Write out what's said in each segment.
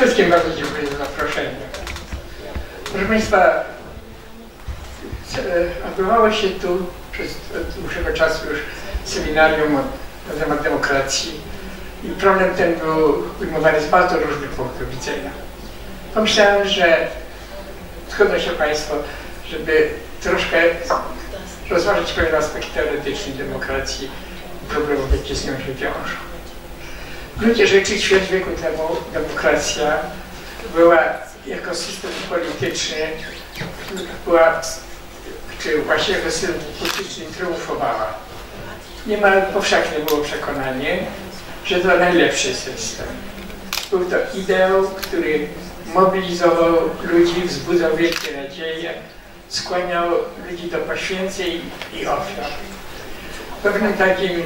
Wszystkim bardzo dziękuję za zaproszenie. Proszę Państwa, odbywało się tu przez dłuższego czasu już seminarium na temat demokracji i problem ten był ujmowany z bardzo różnych punktów widzenia. Pomyślałem, że zgodzą się Państwo, żeby troszkę rozważyć pewien aspekt teoretyczny demokracji i problemów, jakie z nią się wiążą. W gruncie rzeczy ćwierć wieku temu demokracja była jako system polityczny, czy właściwie jako system polityczny triumfowała. Niemal powszechne było przekonanie, że to najlepszy system. Był to ideał, który mobilizował ludzi, wzbudzał wielkie nadzieje, skłaniał ludzi do poświęceń i ofiar. Pewnym takim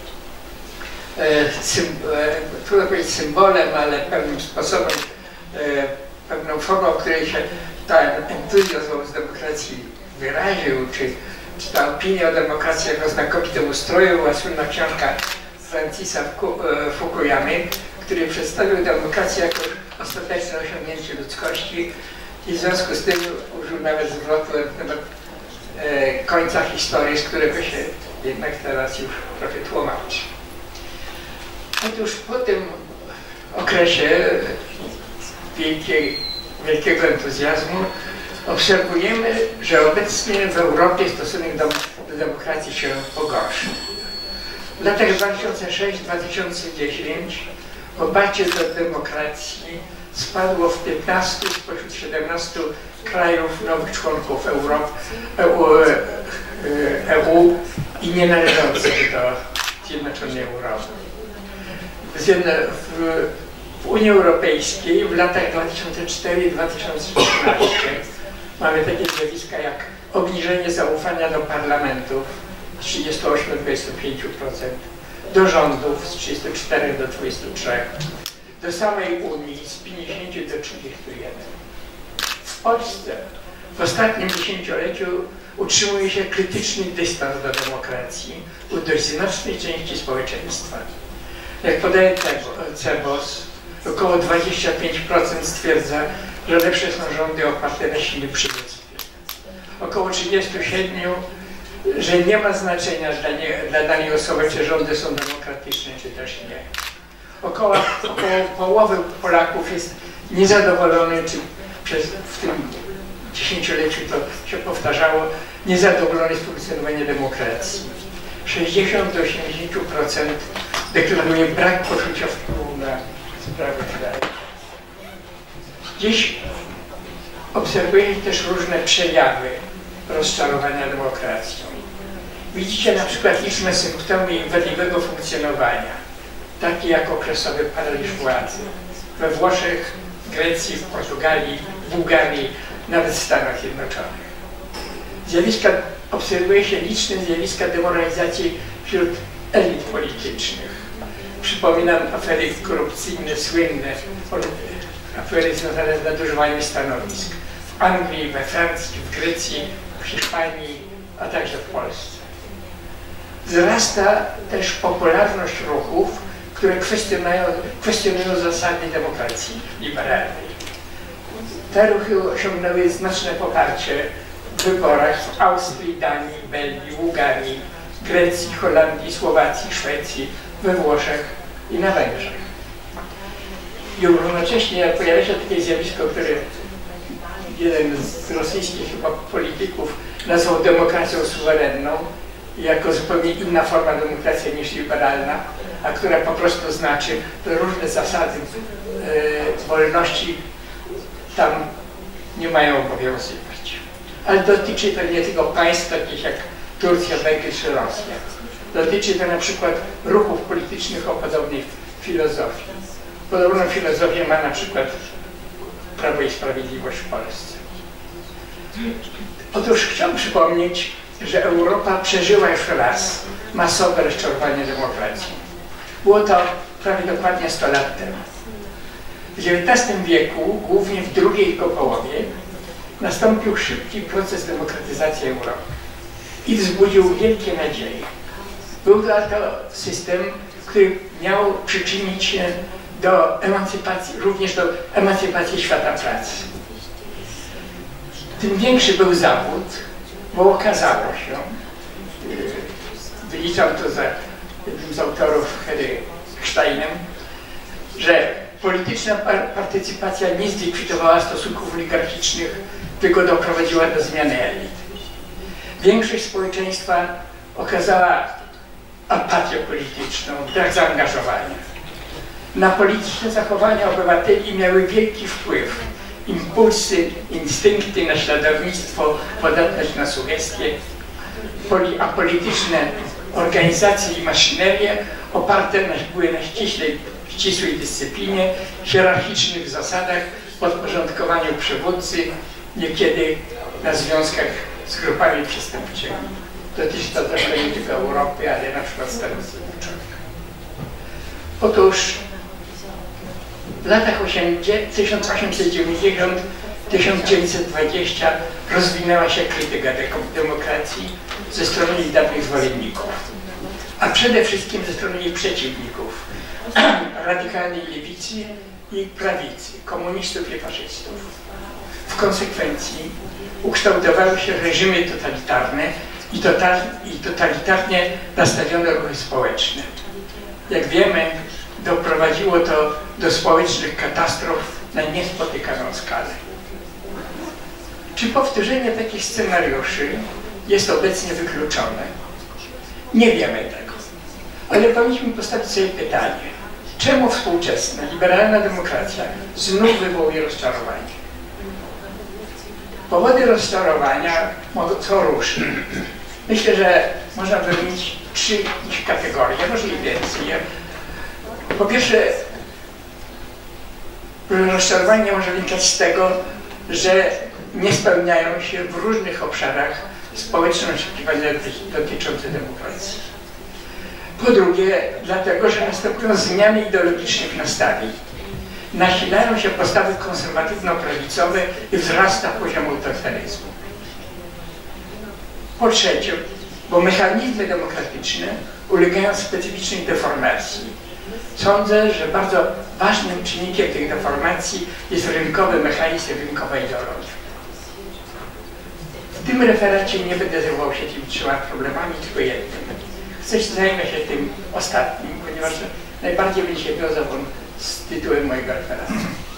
trudno powiedzieć symbolem, ale pewnym sposobem, pewną formą, w której się ten entuzjazm z demokracji wyraził, czy ta opinia o demokracji jako znakomitym ustroju, była słynna książka Francisa Fukuyamy, który przedstawił demokrację jako ostateczne osiągnięcie ludzkości i w związku z tym użył nawet zwrotu na temat końca historii, z którego się jednak teraz już trochę tłumaczy. Otóż po tym okresie wielkiego entuzjazmu obserwujemy, że obecnie w Europie stosunek do demokracji się pogorszył. W latach 2006-2010 poparcie do demokracji spadło w 15 spośród 17 krajów nowych członków EU i nie należących do Zjednoczonej Europy. W Unii Europejskiej w latach 2004-2013 mamy takie zjawiska jak obniżenie zaufania do parlamentów z 38-25%, do rządów z 34 do 23, do samej Unii z 50 do 31. W Polsce w ostatnim dziesięcioleciu utrzymuje się krytyczny dystans do demokracji u dość znacznej części społeczeństwa. Jak podaje CEBOS, około 25% stwierdza, że lepsze są rządy oparte na silnym przywództwie. Około 37%, że nie ma znaczenia dla danej osoby, czy rządy są demokratyczne, czy też nie. Około połowy Polaków jest niezadowolonych, czy w tym dziesięcioleciu to się powtarzało, niezadowolonych z funkcjonowania demokracji. 60 do 80% deklaruje brak poczucia wpływu na sprawy kraju. Dziś obserwujemy też różne przejawy rozczarowania demokracją. Widzicie na przykład liczne symptomy wadliwego funkcjonowania, takie jak okresowy paraliż władzy we Włoszech, Grecji, w Portugalii, Bułgarii, nawet w Stanach Zjednoczonych. Obserwuje się liczne zjawiska demoralizacji wśród elit politycznych. Przypominam afery korupcyjne, słynne afery związane z nadużywaniem stanowisk w Anglii, we Francji, w Grecji, w Hiszpanii, a także w Polsce. Wzrasta też popularność ruchów, które kwestionują zasady demokracji liberalnej. Te ruchy osiągnęły znaczne poparcie w wyborach w Austrii, Danii, Belgii, Bułgarii, Grecji, Holandii, Słowacji, Szwecji, we Włoszech i na Węgrzech. I równocześnie pojawia się takie zjawisko, które jeden z rosyjskich chyba polityków nazwał demokracją suwerenną, jako zupełnie inna forma demokracji niż liberalna, a która po prostu znaczy, że różne zasady wolności tam nie mają obowiązywać. Ale dotyczy to nie tylko państw takich jak Turcja, Węgry czy Rosja. Dotyczy to na przykład ruchów politycznych o podobnej filozofii. Podobną filozofię ma na przykład Prawo i Sprawiedliwość w Polsce. Otóż chciałbym przypomnieć, że Europa przeżyła już raz masowe rozczarowanie demokracji. Było to prawie dokładnie 100 lat temu. W XIX wieku, głównie w drugiej jego połowie, nastąpił szybki proces demokratyzacji Europy i wzbudził wielkie nadzieje. Był to system, który miał przyczynić się do emancypacji, również do emancypacji świata pracy. Tym większy był zawód, bo okazało się, wyliczam to za jednym z autorów Steinem, że polityczna partycypacja nie zlikwidowała stosunków oligarchicznych, tylko doprowadziła do zmiany elit. Większość społeczeństwa okazała apatię polityczną, brak zaangażowania. Na polityczne zachowania obywateli miały wielki wpływ impulsy, instynkty, naśladownictwo, podatność na sugestie, a polityczne organizacje i maszynerie oparte były na ścisłej dyscyplinie, hierarchicznych zasadach, podporządkowaniu przywódcy, niekiedy na związkach z grupami przestępczymi. Dotyczy to też nie tylko Europy, ale na przykład Stanów Zjednoczonych. Otóż w latach 1890-1920 rozwinęła się krytyka demokracji ze strony jej dawnych zwolenników, a przede wszystkim ze strony jej przeciwników, radykalnej lewicy i prawicy, komunistów i faszystów. W konsekwencji ukształtowały się reżimy totalitarne i totalitarnie nastawione ruchy społeczne. Jak wiemy, doprowadziło to do społecznych katastrof na niespotykaną skalę. Czy powtórzenie takich scenariuszy jest obecnie wykluczone? Nie wiemy tego, ale powinniśmy postawić sobie pytanie, czemu współczesna, liberalna demokracja znów wywołuje rozczarowanie? Powody rozczarowania są różne. Myślę, że można wymienić 3 kategorie, może i więcej. Po pierwsze, rozczarowanie może wynikać z tego, że nie spełniają się w różnych obszarach społeczne oczekiwania dotyczące demokracji. Po drugie, dlatego, że następują zmiany ideologicznych nastawień. Nasilają się postawy konserwatywno-prawicowe i wzrasta poziom autorytaryzmu. Po trzecie, bo mechanizmy demokratyczne ulegają specyficznej deformacji. Sądzę, że bardzo ważnym czynnikiem tych deformacji jest rynkowy mechanizm, rynkowa ideologia. W tym referacie nie będę zajmował się tymi 3 problemami, tylko jednym. Zajmę się tym ostatnim, ponieważ najbardziej będzie się wiązał on z tytułem mojego referatu.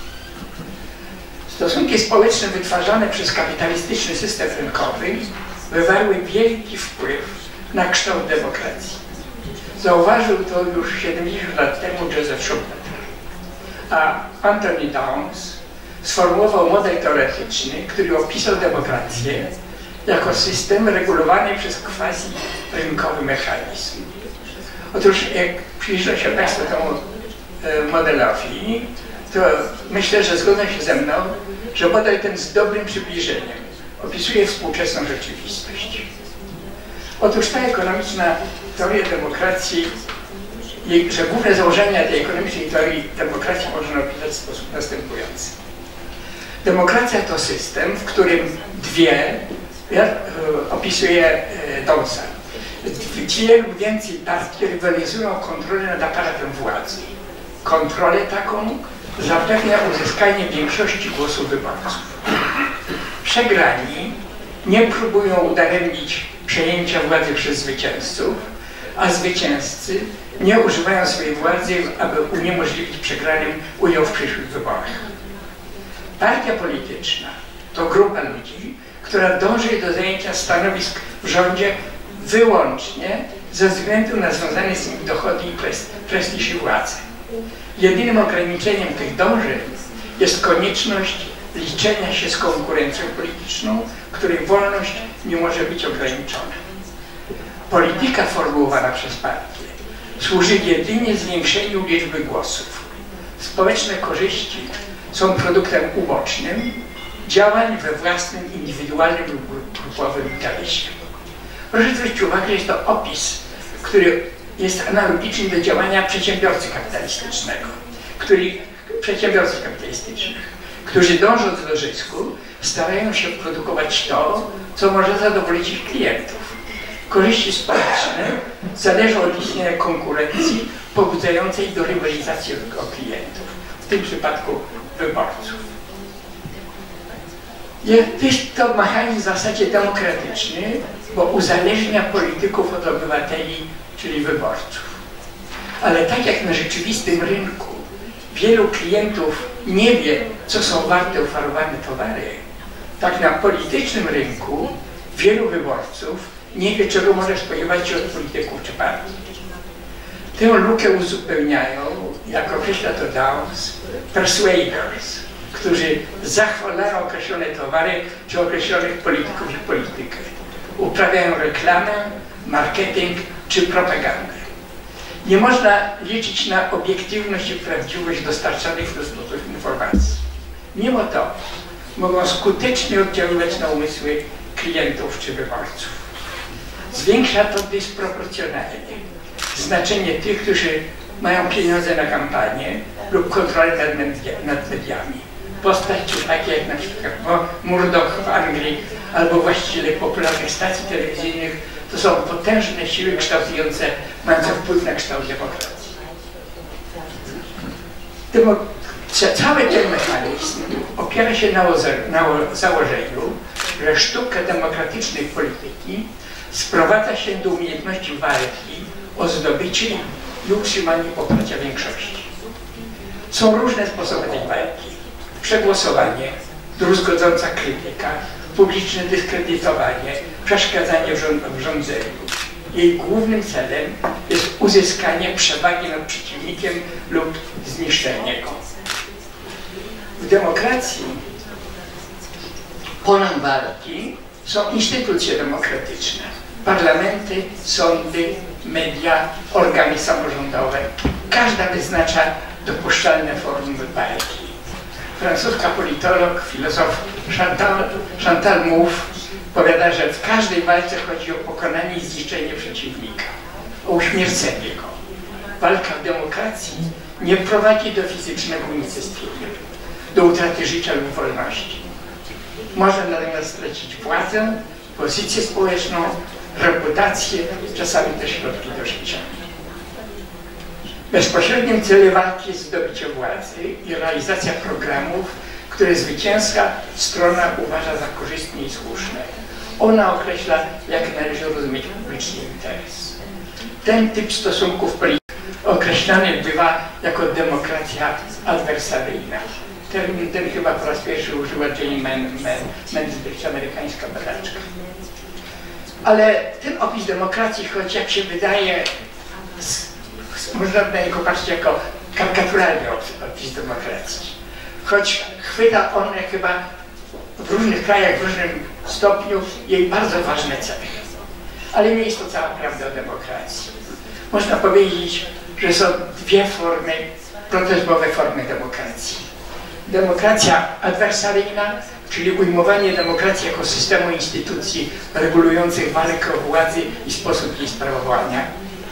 Stosunki społeczne wytwarzane przez kapitalistyczny system rynkowy wywarły wielki wpływ na kształt demokracji. Zauważył to już 70 lat temu Joseph Schumpeter, a Anthony Downs sformułował model teoretyczny, który opisał demokrację jako system regulowany przez quasi-rynkowy mechanizm. Otóż jak przyjrzą się Państwo temu modelowi, to myślę, że zgodzą się ze mną, że model ten z dobrym przybliżeniem opisuje współczesną rzeczywistość. Otóż ta ekonomiczna teoria demokracji, że główne założenia tej ekonomicznej teorii demokracji można opisać w sposób następujący. Demokracja to system, w którym opisuje Downsa, 2 lub więcej partii rywalizują o kontrolę nad aparatem władzy. Kontrolę taką zapewnia uzyskanie większości głosów wyborców. Przegrani nie próbują udaremnić przejęcia władzy przez zwycięzców, a zwycięzcy nie używają swojej władzy, aby uniemożliwić przegranym udział w przyszłych wyborach. Partia polityczna to grupa ludzi, która dąży do zajęcia stanowisk w rządzie wyłącznie ze względu na związane z nimi dochody i prestiż i władzę. Jedynym ograniczeniem tych dążeń jest konieczność liczenia się z konkurencją polityczną, której wolność nie może być ograniczona. Polityka formułowana przez partię służy jedynie zwiększeniu liczby głosów. Społeczne korzyści są produktem ubocznym działań we własnym, indywidualnym lub grupowym interesie. Proszę zwrócić uwagę, że jest to opis, który jest analogiczny do działania przedsiębiorcy kapitalistycznych, którzy dążąc do zysku starają się produkować to, co może zadowolić ich klientów. Korzyści społeczne zależą od istnienia konkurencji pobudzającej do rywalizacji o klientów, w tym przypadku wyborców. Jest to mechanizm w zasadzie demokratyczny, bo uzależnia polityków od obywateli, czyli wyborców. Ale tak jak na rzeczywistym rynku wielu klientów nie wie, co są warte oferowane towary, tak na politycznym rynku wielu wyborców nie wie, czego może spodziewać się od polityków czy partii. Tę lukę uzupełniają, jak określa to Dawes, persuaders, którzy zachwalają określone towary czy określonych polityków i politykę. Uprawiają reklamę, marketing czy propagandę. Nie można liczyć na obiektywność i prawdziwość dostarczanych w ten sposób informacji. Mimo to mogą skutecznie oddziaływać na umysły klientów czy wyborców. Zwiększa to dysproporcjonalnie znaczenie tych, którzy mają pieniądze na kampanię lub kontrolę nad mediami. Postaci takie jak na przykład Murdoch w Anglii albo właściciele popularnych stacji telewizyjnych to są potężne siły kształtujące, mające wpływ na kształt demokracji. Cały ten mechanizm opiera się na założeniu, że sztuka demokratycznej polityki sprowadza się do umiejętności walki o zdobycie i utrzymanie poparcia większości. Są różne sposoby tej walki. Przegłosowanie, druzgodząca krytyka, publiczne dyskredytowanie, przeszkadzanie w rządzeniu. Jej głównym celem jest uzyskanie przewagi nad przeciwnikiem lub zniszczenie go. W demokracji polem walki są instytucje demokratyczne, parlamenty, sądy, media, organy samorządowe. Każda wyznacza dopuszczalne formy walki. Francuska politolog, filozof Chantal Mouffe powiada, że w każdej walce chodzi o pokonanie i zniszczenie przeciwnika, o uśmiercenie go. Walka w demokracji nie prowadzi do fizycznego unicestwienia, do utraty życia lub wolności. Można natomiast stracić władzę, pozycję społeczną, reputację, czasami też środki do życia. Bezpośrednim celem walki jest zdobycie władzy i realizacja programów, które zwycięska strona uważa za korzystne i słuszne. Ona określa, jak należy rozumieć publiczny interes. Ten typ stosunków politycznych określany bywa jako demokracja adwersaryjna. Termin ten chyba po raz pierwszy użyła Jane Mansbridge, amerykańska badaczka. Ale ten opis demokracji, choć jak się wydaje, można na niego patrzeć jako karykaturalny opis demokracji. Choć chwyta on chyba w różnych krajach, w różnym stopniu jej bardzo ważne cechy. Ale nie jest to cała prawda o demokracji. Można powiedzieć, że są dwie formy, prototypowe formy demokracji. Demokracja adwersaryjna, czyli ujmowanie demokracji jako systemu instytucji regulujących walkę o władzę i sposób jej sprawowania.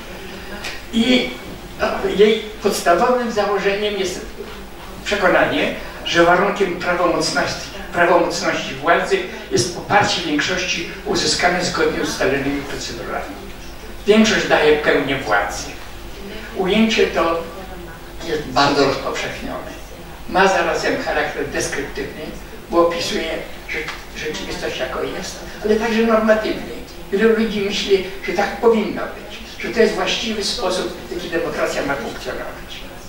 I jej podstawowym założeniem jest przekonanie, że warunkiem prawomocności władzy jest poparcie większości uzyskane zgodnie z ustalonymi procedurami. Większość daje pełnię władzy. Ujęcie to jest bardzo rozpowszechnione. Ma zarazem charakter deskryptywny, bo opisuje rzeczywistość jako jest, ale także normatywny. Wielu ludzi myśli, że tak powinno być, że to jest właściwy sposób, w jaki demokracja ma funkcjonować.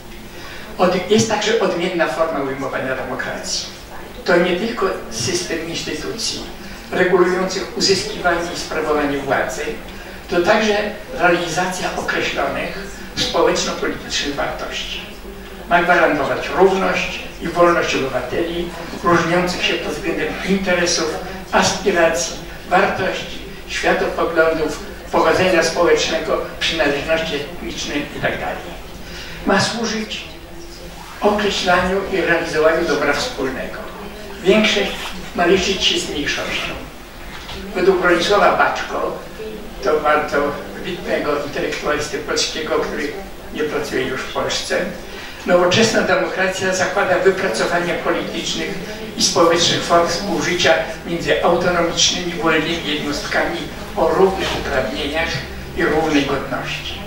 Jest także odmienna forma ujmowania demokracji. To nie tylko system instytucji regulujących uzyskiwanie i sprawowanie władzy, to także realizacja określonych społeczno-politycznych wartości. Ma gwarantować równość i wolność obywateli, różniących się pod względem interesów, aspiracji, wartości, światopoglądów, pochodzenia społecznego, przynależności etnicznej itd. Ma służyć określaniu i realizowaniu dobra wspólnego. Większość ma liczyć się z mniejszością. Według Bronisława Baczko, to bardzo wybitnego intelektualisty polskiego, który nie pracuje już w Polsce, nowoczesna demokracja zakłada wypracowanie politycznych i społecznych form współżycia między autonomicznymi, wolnymi jednostkami o równych uprawnieniach i równej godności.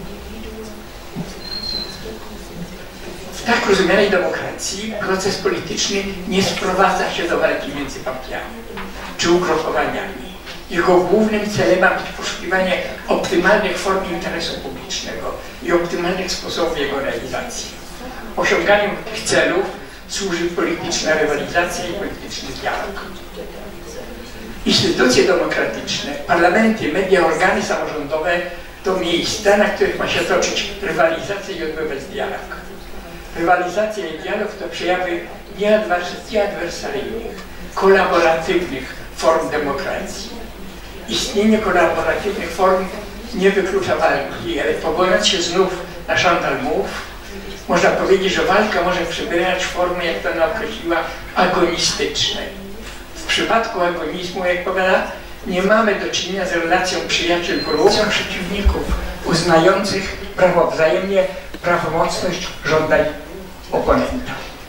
W tak rozumianej demokracji proces polityczny nie sprowadza się do walki między partiami czy ugrupowaniami. Jego głównym celem ma być poszukiwanie optymalnych form interesu publicznego i optymalnych sposobów jego realizacji. Osiąganiu tych celów służy polityczna rywalizacja i polityczny dialog. Instytucje demokratyczne, parlamenty, media, organy samorządowe to miejsca, na których ma się toczyć rywalizacja i odbywać dialog. Rywalizacja i dialog to przejawy nieadwersaryjnych, kolaboratywnych form demokracji. Istnienie kolaboratywnych form nie wyklucza walki, ale powołując się znów na Chantal Mouffe, można powiedzieć, że walka może przybierać formy, jak to ona określiła, agonistyczne. W przypadku agonizmu, jak powiada, nie mamy do czynienia z relacją przyjaciół-wróg, z przeciwników uznających wzajemnie prawomocność żądań oponenta.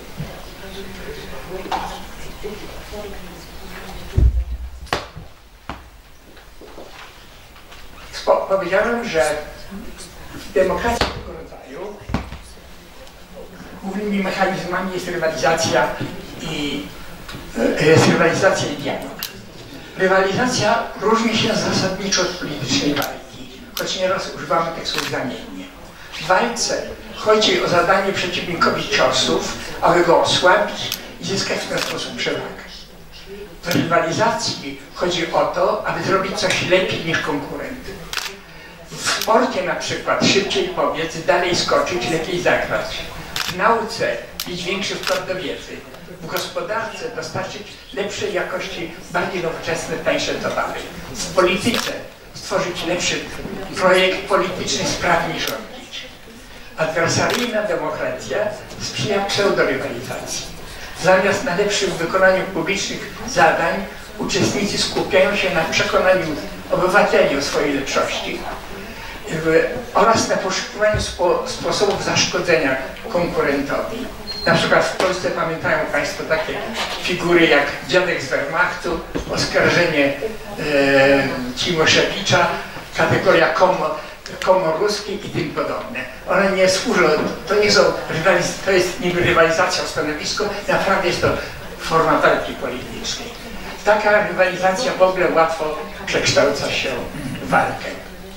Powiedziałem, że w demokracji tego rodzaju głównymi mechanizmami jest rywalizacja i dialog. Rywalizacja różni się zasadniczo od politycznej walki, choć nieraz używamy tych słów zamiennie. W walce chodzi o zadanie przeciwnikowi ciosów, aby go osłabić i zyskać w ten sposób przewagę. W rywalizacji chodzi o to, aby zrobić coś lepiej niż konkurent. W sporcie na przykład szybciej pobiec, dalej skoczyć, lepiej zagrać. W nauce mieć większy wkład do wiedzy. W gospodarce dostarczyć lepszej jakości, bardziej nowoczesne, tańsze towary. W polityce stworzyć lepszy projekt polityczny, sprawniej rządzić. Adwersaryjna demokracja sprzyja pseudorywalizacji. Zamiast na lepszym wykonaniu publicznych zadań uczestnicy skupiają się na przekonaniu obywateli o swojej lepszości oraz na poszukiwaniu sposobów zaszkodzenia konkurentowi. Na przykład w Polsce pamiętają Państwo takie figury jak dziadek z Wehrmachtu, oskarżenie Cimoszewicza, kategoria komoruskiej i tym podobne. One nie służą, to jest niby rywalizacja o stanowisko, naprawdę jest to forma walki politycznej. Taka rywalizacja w ogóle łatwo przekształca się w walkę.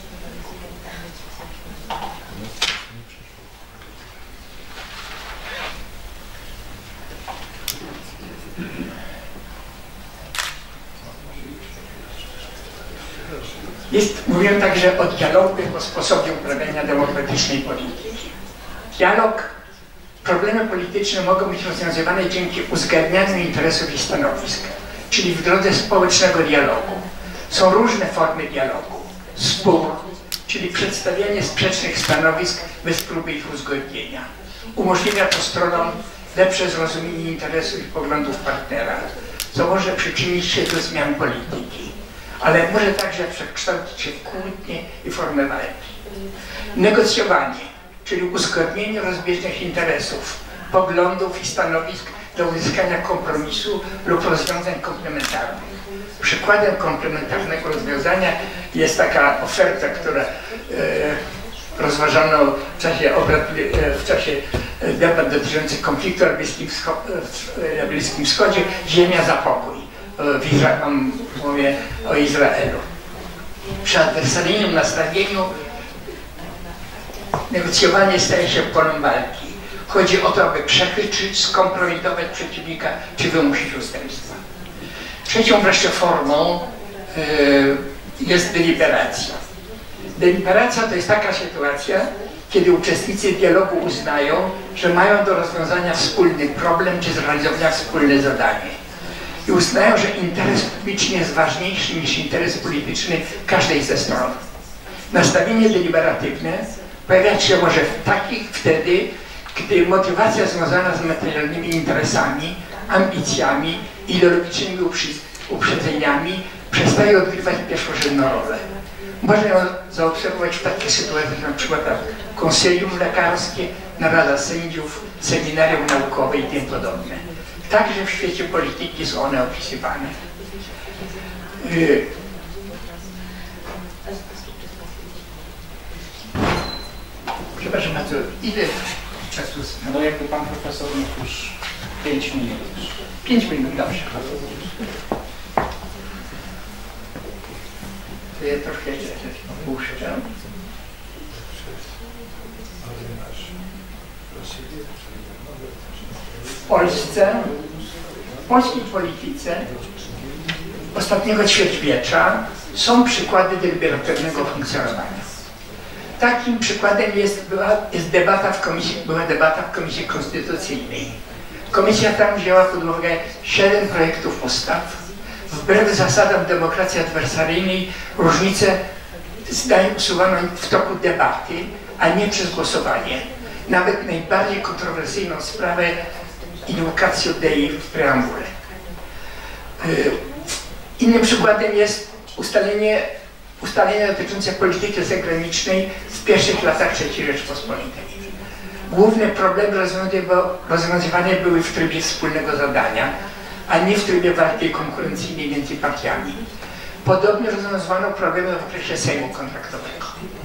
Mówiłem także o dialogu jako sposobie uprawiania demokratycznej polityki. Problemy polityczne mogą być rozwiązywane dzięki uzgadnianiu interesów i stanowisk, czyli w drodze społecznego dialogu. Są różne formy dialogu. Spór, czyli przedstawianie sprzecznych stanowisk bez próby ich uzgodnienia. Umożliwia to stronom lepsze zrozumienie interesów i poglądów partnera, co może przyczynić się do zmian polityki, ale może także przekształcić się w kłótnie i formę walki. Negocjowanie, czyli uzgodnienie rozbieżnych interesów, poglądów i stanowisk do uzyskania kompromisu lub rozwiązań komplementarnych. Przykładem komplementarnego rozwiązania jest taka oferta, która rozważano w czasie debat dotyczących konfliktu na Bliskim Wschodzie, ziemia za pokój. Mówię o Izraelu. Przy adwersaryjnym nastawieniu negocjowanie staje się polem walki. Chodzi o to, aby przechytrzyć, skompromitować przeciwnika czy wymusić ustępstwa. Trzecią wreszcie formą jest deliberacja. Deliberacja to jest taka sytuacja, kiedy uczestnicy dialogu uznają, że mają do rozwiązania wspólny problem czy zrealizowania wspólne zadanie. I uznają, że interes publiczny jest ważniejszy niż interes polityczny każdej ze stron. Nastawienie deliberatywne pojawiać się może wtedy, gdy motywacja związana z materialnymi interesami, ambicjami, ideologicznymi uprzedzeniami przestaje odgrywać pierwszorzędną rolę. Można ją zaobserwować w takich sytuacjach, jak na przykład konsylium lekarskie, narada sędziów, seminarium naukowe i tym podobne. Także w świecie polityki są one opisywane. Przepraszam bardzo, ile czasu? No jakby pan profesor mógł już 5 minut. 5 minut, dobrze. To ja troszkę opuszczę. W polskiej polityce ostatniego ćwierćwiecza są przykłady deliberatywnego funkcjonowania. Takim przykładem była debata w Komisji Konstytucyjnej. Komisja tam wzięła pod uwagę 7 projektów ustaw. Wbrew zasadom demokracji adwersaryjnej różnice zdań usuwano w toku debaty, a nie przez głosowanie. Nawet najbardziej kontrowersyjną sprawę inwocatio Dei w preambule. Innym przykładem jest ustalenia dotyczące polityki zagranicznej w pierwszych latach III Rzeczypospolitej. Główne problemy rozwiązywane były w trybie wspólnego zadania, a nie w trybie walki konkurencyjnej między partiami. Podobnie rozwiązywano problemy w okresie Sejmu kontraktowego.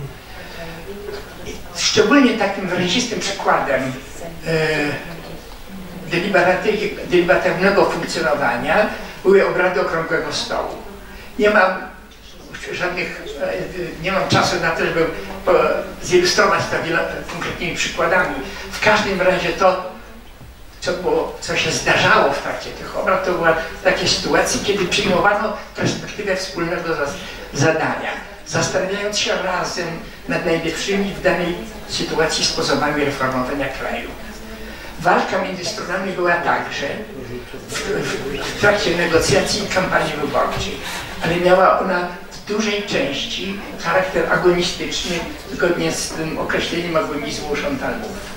Szczególnie takim wyrazistym przykładem deliberatywnego funkcjonowania były obrady Okrągłego Stołu. Nie mam czasu na to, żeby zilustrować to konkretnymi przykładami. W każdym razie to, co się zdarzało w trakcie tych obrad, to była takie sytuacje, kiedy przyjmowano perspektywę wspólnego zadania, zastanawiając się razem nad najlepszymi w danej sytuacji sposobami reformowania kraju. Walka między stronami była także w trakcie negocjacji i kampanii wyborczej, ale miała ona w dużej części charakter agonistyczny, zgodnie z tym określeniem agonizmu Chantal-Mouffe.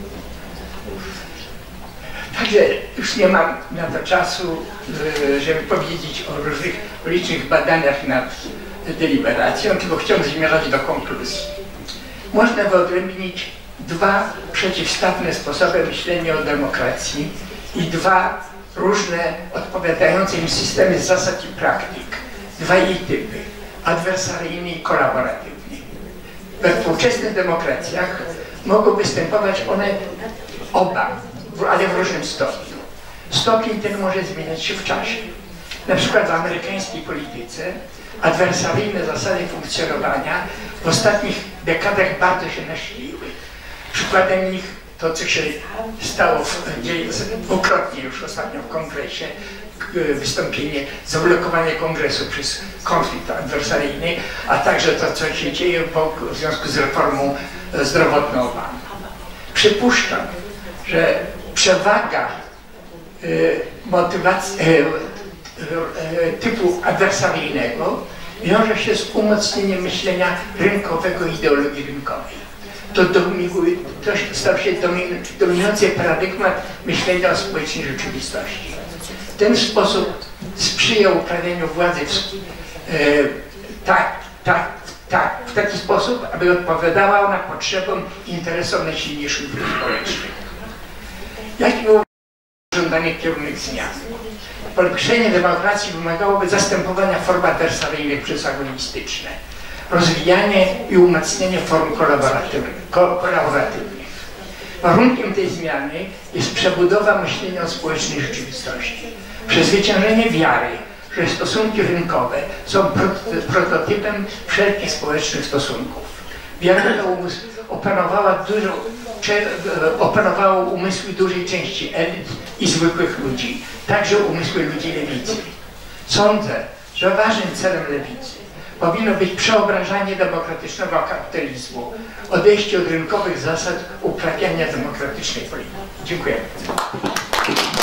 Także już nie mam na to czasu, żeby powiedzieć o różnych licznych badaniach nad deliberacją, tylko chciałem zmierzać do konkluzji. Można wyodrębnić 2 przeciwstawne sposoby myślenia o demokracji i 2 różne, odpowiadające im systemy zasad i praktyk. 2 jej typy, adwersaryjny i kolaboratywny. We współczesnych demokracjach mogą występować one oba, ale w różnym stopniu. Stopień ten może zmieniać się w czasie. Na przykład w amerykańskiej polityce adwersaryjne zasady funkcjonowania w ostatnich dekadach bardzo się nasiliły. Przykładem nich to, co się stało dwukrotnie już ostatnio w kongresie, wystąpienie, zablokowanie kongresu przez konflikt adwersaryjny, a także to, co się dzieje w związku z reformą zdrowotną Obamy. Przypuszczam, że przewaga typu adwersaryjnego wiąże się z umocnieniem myślenia rynkowego i ideologii rynkowej. To stał się dominujący paradygmat myślenia o społecznej rzeczywistości. W ten sposób sprzyjał uprawianiu władzy w taki sposób, aby odpowiadała ona potrzebom i interesom najsilniejszych grup społecznych. Jaki był żądany kierunek zmian? Polepszenie demokracji wymagałoby zastępowania form adwersaryjnych przez agonistyczne, rozwijanie i umacnianie form kolaboratywnych. Warunkiem tej zmiany jest przebudowa myślenia o społecznej rzeczywistości. Przezwyciężenie wiary, że stosunki rynkowe są prototypem wszelkich społecznych stosunków. Wiara opanowała umysły dużej części elit i zwykłych ludzi, także umysły ludzi lewicy. Sądzę, że ważnym celem lewicy powinno być przeobrażanie demokratycznego kapitalizmu, odejście od rynkowych zasad uprawiania demokratycznej polityki. Dziękuję.